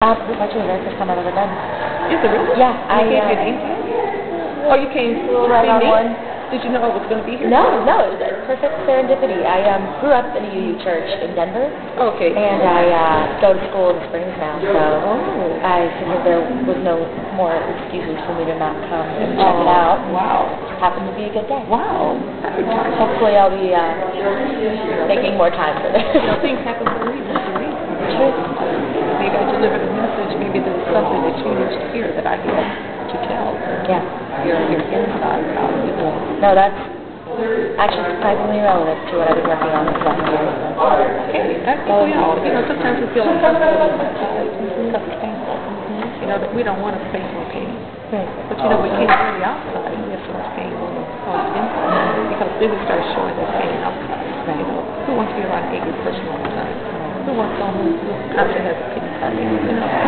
This is actually the very first time I've ever done. Is it really? Yeah, You gave your name to it? Oh, you came to right see on me? one. Did you know I was going to be here? No, it was a perfect serendipity. I grew up in a UU church in Denver. Okay. And I go to school in Springs now, so I figured there was no more excuses for me to not come and check it out. Wow. Happened to be a good day. Wow. Happy time. Hopefully I'll be making more time for this. You know, things happen for a reason. True. Maybe I delivered a message. Maybe there was something that you needed to hear that I had to tell. Yeah. Your inside about it. No, that's actually surprisingly relevant to what I've been working on this last year. Okay, that's all we all. You know, sometimes we feel uncomfortable inside. Because it's painful. You know, we don't want to face more pain. Right. But you know, we can't do the outside. We have so much pain on the inside. Because then we start showing that pain outside. Right. You know, who wants to be around an angry person all the time? Who wants someone who constantly has a pity party? You know,